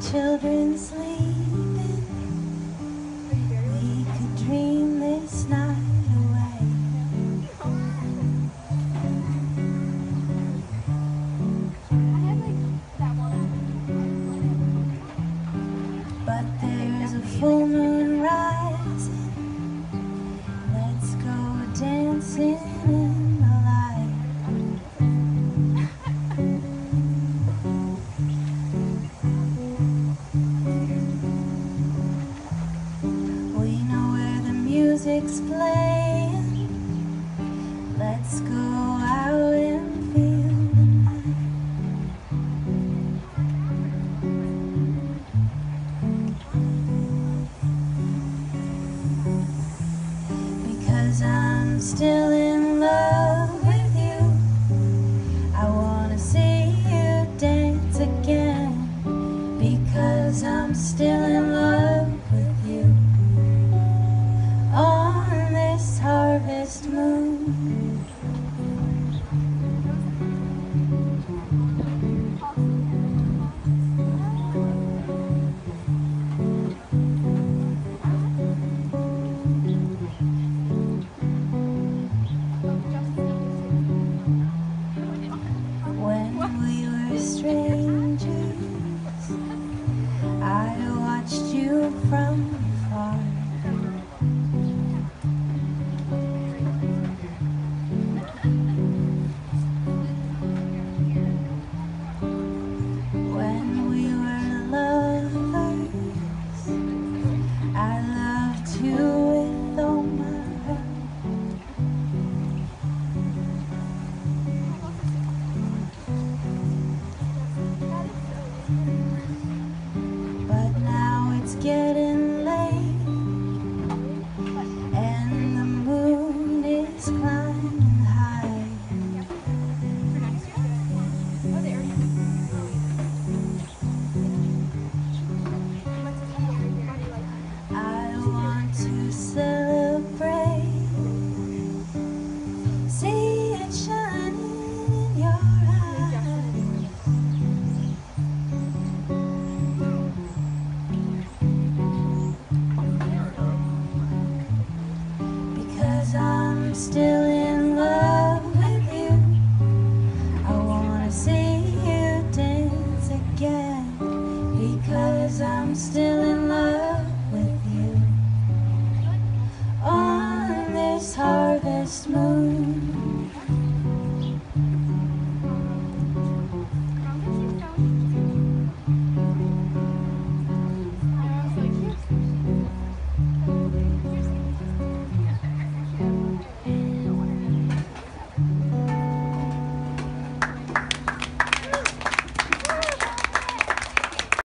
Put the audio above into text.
children sleeping, we could dream this night away. But there's a full moon rising, let's go dancing in the light. We know where the music's playing, let's go out and feel the night. Because I'm still in love with you, I wanna see you dance again. Because I'm still in love with you, on this harvest moon. When we were strangers, I watched you from afar. When we were lovers, I loved you with all my heart. But now it's getting late, and the moon is climbing high. I want to celebrate, see it shining in your eyes. Because I'm still in love with you, I wanna see you dance again. Because I'm still in love with you, on this harvest moon.